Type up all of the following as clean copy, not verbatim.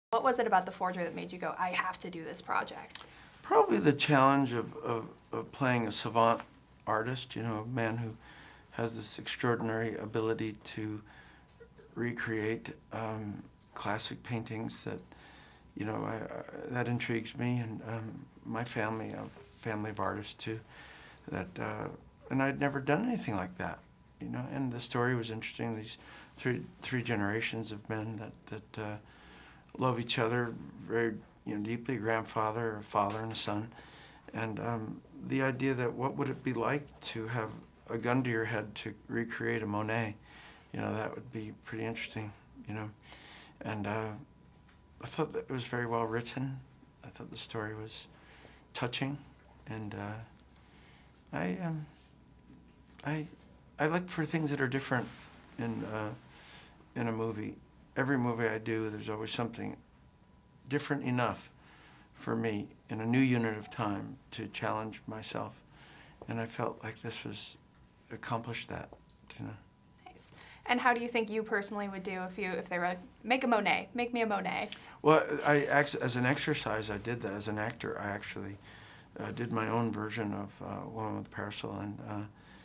What was it about the forger that made you go, I have to do this project? Probably the challenge of playing a savant artist, you know, a man who has this extraordinary ability to recreate classic paintings that, you know, that intrigues me, and my family of artists too. And I'd never done anything like that, you know. And the story was interesting. These three generations of men that love each other very, you know, deeply. Grandfather, a father, and a son, and the idea that what would it be like to have a gun to your head to recreate a Monet, you know, that would be pretty interesting, you know. And I thought that it was very well written. I thought the story was touching, and I look for things that are different in a movie. Every movie I do, there's always something different enough for me in a new unit of time to challenge myself, and I felt like this was accomplished that, you know. Nice. And how do you think you personally would do if they were like, make a Monet, make me a Monet? Well, as an exercise, I did that. As an actor, I actually did my own version of Woman with a Parasol, and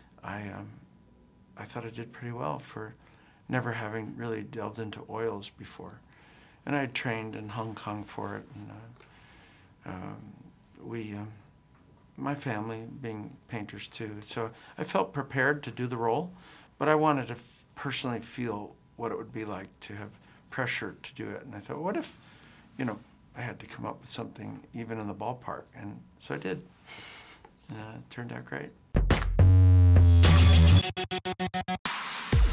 I thought I did pretty well for never having really delved into oils before. And I had trained in Hong Kong for it, and my family being painters too, so I felt prepared to do the role, but I wanted to personally feel what it would be like to have pressure to do it. And I thought, what if, you know, I had to come up with something even in the ballpark? And so I did. And it turned out great.